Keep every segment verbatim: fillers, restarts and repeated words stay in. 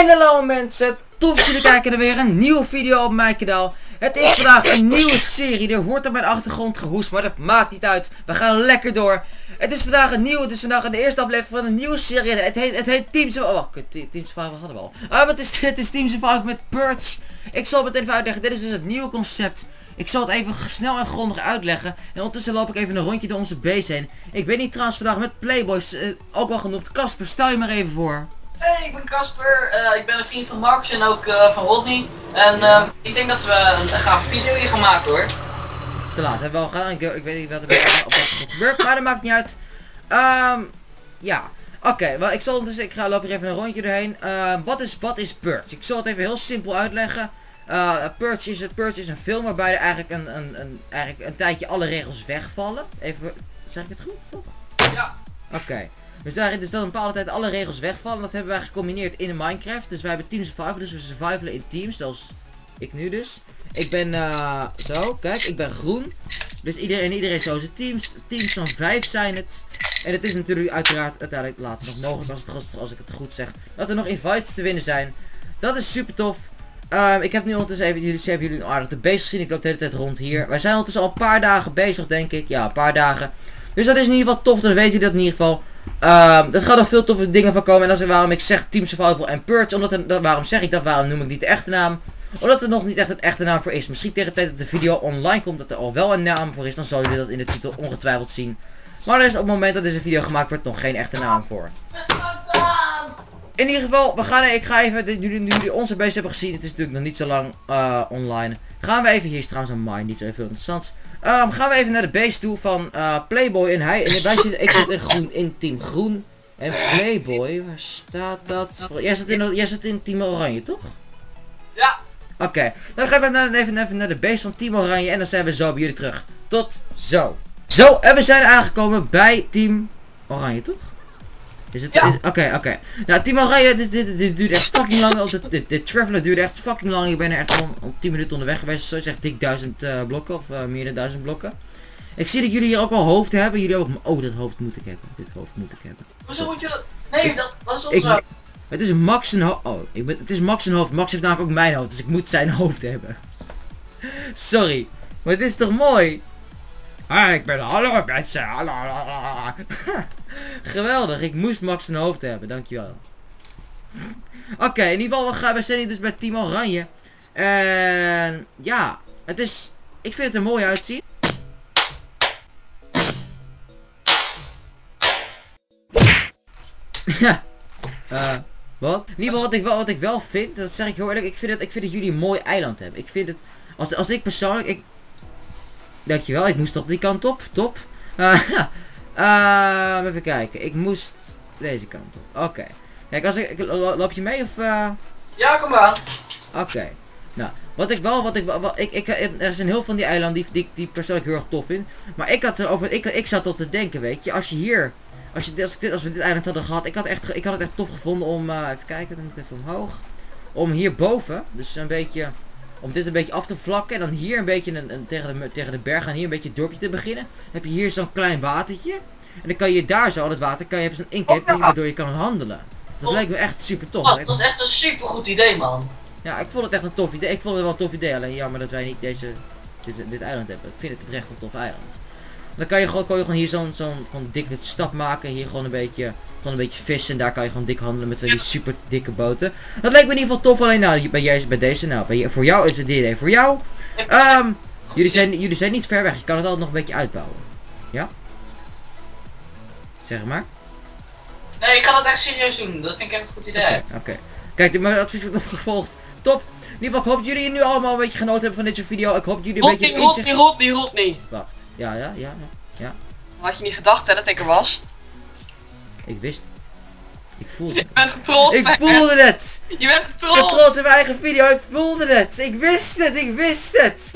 En hallo mensen, tof dat jullie kijken naar weer een nieuwe video op mijn kanaal. Het is vandaag een nieuwe serie, er wordt op mijn achtergrond gehoest, maar dat maakt niet uit. We gaan lekker door. Het is vandaag een nieuwe, het is vandaag de eerste aflevering van een nieuwe serie. Het heet, het heet Team Survival. Oh, kut, Team Survival hadden we al. Ah, maar het is, het is Team Survival met Purge. Ik zal het even uitleggen, dit is dus het nieuwe concept. Ik zal het even snel en grondig uitleggen. En ondertussen loop ik even een rondje door onze base heen. Ik ben hier trouwens vandaag met Playboys, uh, ook wel genoemd. Casper, stel je maar even voor. Hey, ik ben Casper, uh, ik ben een vriend van Max en ook uh, van Rodney. En uh, ik denk dat we een, een gaaf video hier gaan maken hoor. Te laat, hebben we al gedaan. Ik, ik weet niet wat er op dat gebeurt, maar dat maakt niet uit. Um, ja, oké, okay, well, ik zal dus, ik ga lopen even een rondje doorheen. Uh, wat is, wat is Purge? Ik zal het even heel simpel uitleggen. Uh, Purge, is, Purge is een film waarbij er eigenlijk een, een, een, eigenlijk een tijdje alle regels wegvallen. Even, zeg ik het goed, toch? Ja. Oké. Okay. Dus daar dus dat een bepaalde tijd alle regels wegvallen. Dat hebben wij gecombineerd in Minecraft. Dus wij hebben Team Survival. Dus we survivalen in teams. Zoals ik nu dus. Ik ben uh, zo. Kijk, ik ben groen. Dus iedereen, iedereen zo zijn teams. Teams van vijf zijn het. En het is natuurlijk uiteraard uiteindelijk later nog mogelijk. Als, het, als ik het goed zeg. Dat er nog invites te winnen zijn. Dat is super tof. Um, ik heb nu ondertussen even, jullie hebben jullie aardig te bezig gezien. Ik loop de hele tijd rond hier. Wij zijn ondertussen al een paar dagen bezig, denk ik. Ja, een paar dagen. Dus dat is in ieder geval tof. Dan weet je dat in ieder geval. Um, dat gaat nog veel toffe dingen van komen. En dat is waarom ik zeg Team Survival en Purge. Omdat er, dat, waarom zeg ik dat? Waarom noem ik niet de echte naam? Omdat er nog niet echt een echte naam voor is. Misschien tegen de tijd dat de video online komt dat er al wel een naam voor is. Dan zullen jullie dat in de titel ongetwijfeld zien. Maar er is op het moment dat deze video gemaakt wordt nog geen echte naam voor. In ieder geval, we gaan, ik ga even, jullie, nu jullie onze base hebben gezien, het is natuurlijk nog niet zo lang uh, online. Gaan we even, hier is trouwens een mine, niet zo heel veel interessants. Um, gaan we even naar de base toe van uh, Playboy en hij, en wij zitten, ik zit in groen, in team groen. En Playboy, waar staat dat? Jij zit in, jij zit in team oranje, toch? Ja. Oké, okay. Dan gaan we naar, even, even naar de base van team oranje en dan zijn we zo bij jullie terug. Tot zo. Zo, en we zijn aangekomen bij team oranje, toch? Is het? Ja. Oké, oké. Okay. Nou, Team Oranje, dit, dit, dit duurt echt fucking lang. Dit, dit, dit Traveler duurde echt fucking lang. Ik ben er echt al, al tien minuten onderweg geweest. Zo is echt dik duizend uh, blokken of uh, meer dan duizend blokken. Ik zie dat jullie hier ook al hoofden hebben. Jullie ook. Oh, dat hoofd moet ik hebben. Dit hoofd moet ik hebben. Hoezo moet je dat? Nee, ik, dat, dat is ons ik, hoofd. Het is Max een hoofd. Oh, ik ben, het is Max een hoofd. Max heeft namelijk ook mijn hoofd. Dus ik moet zijn hoofd hebben. Sorry. Maar het is toch mooi? Ah, ik ben hallo mensen. Geweldig, ik moest Max een hoofd hebben, dankjewel. Oké, okay, in ieder geval, we, gaan, we zijn hier dus bij Team Oranje. En ja, het is, ik vind het er mooi uitzien. Ja, uh, wat? In ieder geval, wat ik wel, wat ik wel vind, dat zeg ik heel eerlijk, ik vind, het, ik vind dat jullie een mooi eiland hebben. Ik vind het, als, als ik persoonlijk, ik... Dankjewel, ik moest toch die kant op, top. Uh, Uh, even kijken, ik moest deze kant op. Oké. Okay. Kijk, als ik, loop je mee of uh... Ja, kom maar. Oké. Okay. Nou, wat ik wel, wat ik wel, wat, ik, ik, er zijn heel veel van die eilanden die, die, die persoonlijk heel erg tof vind. Maar ik had erover, ik, ik zat tot te denken, weet je, als je hier, als, je, als, ik dit, als we dit eiland hadden gehad, ik had, echt, ik had het echt tof gevonden om, uh, even kijken, dan moet ik even omhoog. Om hierboven, dus een beetje, om dit een beetje af te vlakken en dan hier een beetje een, een, tegen, de, tegen de berg en hier een beetje een dorpje te beginnen. Heb je hier zo'n klein watertje. En dan kan je daar zo, dat water, kan je hebben zo'n inkijk oh, ja. waardoor je kan handelen. Dat lijkt me echt super tof. Dat, dat is echt een super goed idee, man. Ja, ik vond het echt een tof idee. Ik vond het wel een tof idee, alleen jammer dat wij niet deze, dit, dit eiland hebben. Ik vind het oprecht een tof eiland. Dan kan je gewoon, kan je gewoon hier zo'n zo'n gewoon dikke stap maken. Hier gewoon een beetje, gewoon een beetje vissen. En daar kan je gewoon dik handelen met die super dikke boten. Dat lijkt me in ieder geval tof. Alleen nou, bij, jij, bij deze, nou, bij, voor jou is het dit idee. Voor jou, um, jullie, zijn, jullie zijn niet ver weg. Je kan het altijd nog een beetje uitbouwen. Ja? Zeg maar. Nee, ik ga dat echt serieus doen. Dat vind ik echt een goed idee. Oké. Okay, okay. Kijk, mijn advies wordt opgevolgd. Top. In ieder geval, ik hoop dat jullie nu allemaal een beetje genoten hebben van deze video. Ik hoop dat jullie een Rodney, beetje inzicht... Rodney, Rodney, Rodney. Wacht. Ja, ja, ja, ja. Had je niet gedacht hè, dat ik er was? Ik wist het. Ik voelde het. het. Je bent getrold. Ik voelde het. Je bent getrold. Getrold in mijn eigen video. Ik voelde het. Ik wist het. Ik wist het.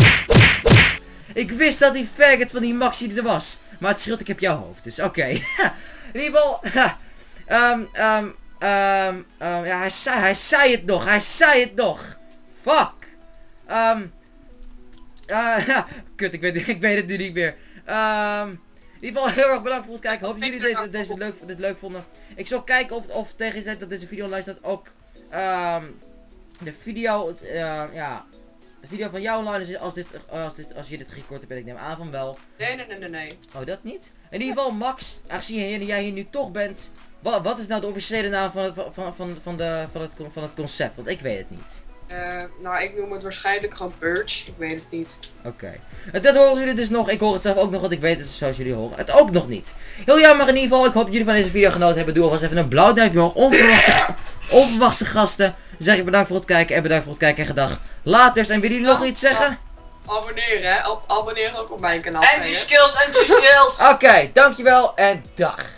Ik wist dat die faggot van die Maxi er was. Maar het scheelt, ik heb jouw hoofd. Dus oké. Okay. In ieder geval. Um, um, um, um, ja, hij zei, hij zei het nog. Hij zei het nog. Fuck. Um, uh, ja, kut, ik weet, ik weet het nu niet meer. Um, in ieder geval heel erg bedankt voor het kijken. Hoop dat jullie deze, deze leuk, dit leuk vonden. Ik zal kijken of, of tegen de tijd dat deze video online staat ook ehm, de video, uh, ja, de video van jou online is als, dit, als, dit, als je dit gerecord hebt, ben ik neem aan van wel. Nee, nee, nee, nee, nee. Oh, dat niet? In ieder geval, Max, aangezien jij hier nu toch bent, wat, wat is nou de officiële naam van het, van, van, van, de, van, het, van het concept? Want ik weet het niet. Uh, nou, ik noem het waarschijnlijk gewoon Purge. Ik weet het niet. Oké. Okay. Dat horen jullie dus nog. Ik hoor het zelf ook nog, want ik weet het zoals jullie horen. Het ook nog niet. Heel jammer in ieder geval. Ik hoop dat jullie van deze video genoten hebben. Doe alvast even een blauw duimpje omhoog. Onverwachte, onverwachte gasten. Dan zeg ik bedankt voor het kijken en bedankt voor het kijken en gedag. Laters. En willen jullie nog iets zeggen? Abonneren, hè. Ab abonneer ook op mijn kanaal. En die skills, en die skills. Oké, okay, dankjewel en dag.